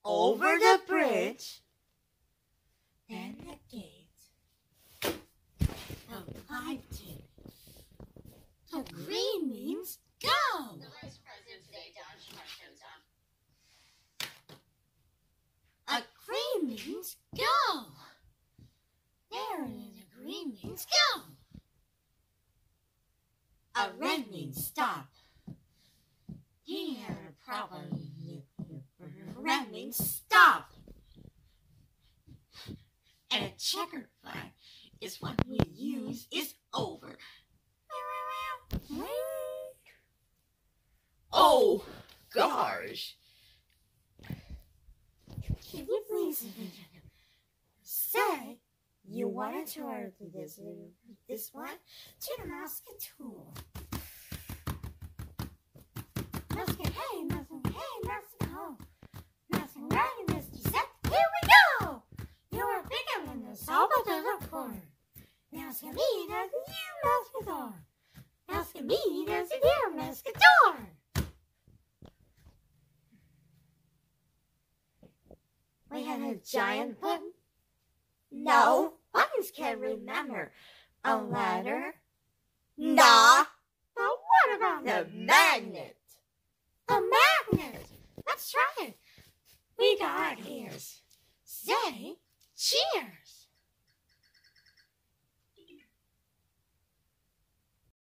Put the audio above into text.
over the bridge, then the gate. The lighting. The green means go. The Vice President today, Don shows up. A green means go. There it is. A green means go. A red means stop. He had a problem. Red means stop. And a checkered flag is what we use is over. Oh, gosh. Can you please say you wanted to order this one to the Musketeer? Musket, hey, Musket, ho. Musket, ready, Mr. Set, here we go! You are bigger than the Salvador corn. Musket, me, does it you, Musketeer? Musket, me, does it you, Musketeer? We had a giant button. No, buttons can't remember. A letter? Nah. But what about the magnet? A magnet!